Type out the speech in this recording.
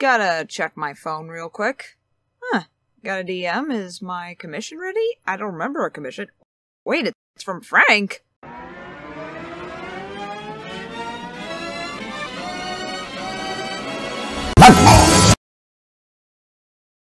Gotta check my phone real quick. Huh. Got a DM. Is my commission ready? I don't remember a commission. Wait, it's from Frank.